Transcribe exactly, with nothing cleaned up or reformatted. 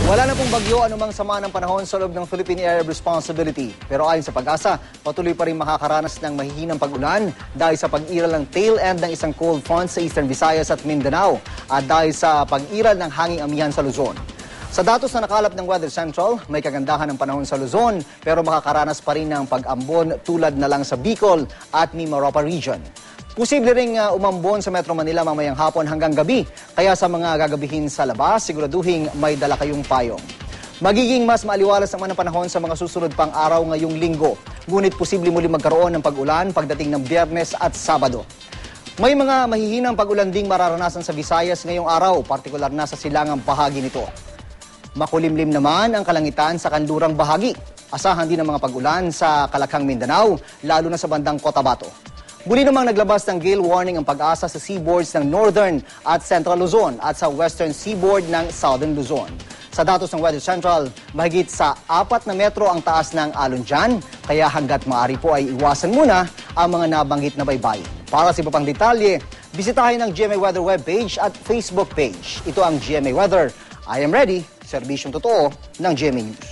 Wala na pong bagyo anumang sama ng panahon sa loob ng Philippine Area of Responsibility. Pero ayon sa Pag-asa, patuloy pa rin makakaranas ng mahihinang pag-ulan dahil sa pag-iral ng tail end ng isang cold front sa Eastern Visayas at Mindanao at dahil sa pag-iral ng hanging amihan sa Luzon. Sa datos na nakalap ng Weather Central, may kagandahan ng panahon sa Luzon pero makakaranas pa rin ng pag-ambon tulad na lang sa Bicol at Mimaropa region. Posible ring uh, umambon sa Metro Manila mamayang hapon hanggang gabi. Kaya sa mga gagabihin sa labas, siguraduhin may dala kayong payong. Magiging mas maaliwalas naman ang panahon sa mga susunod pang araw ngayong linggo. Ngunit posible muli magkaroon ng pag-ulan pagdating ng Biyernes at Sabado. May mga mahihinang pag-ulan ding mararanasan sa Visayas ngayong araw, partikular na sa silangang bahagi nito. Makulimlim naman ang kalangitan sa kanlurang bahagi. Asahan din ang mga pag-ulan sa Kalakhang, Mindanao, lalo na sa bandang Cotabato. Muli namang naglabas ng gale warning ang Pag-asa sa seaboards ng Northern at Central Luzon at sa Western Seaboard ng Southern Luzon. Sa datos ng Weather Central, mahigit sa apat na metro ang taas ng alon dyan, kaya hanggat maaari po ay iwasan muna ang mga nabanggit na baybayin. Para sa iba pang detalye, bisitahin ang G M A Weather webpage at Facebook page. Ito ang G M A Weather. I am ready, serbisyong totoo ng G M A News.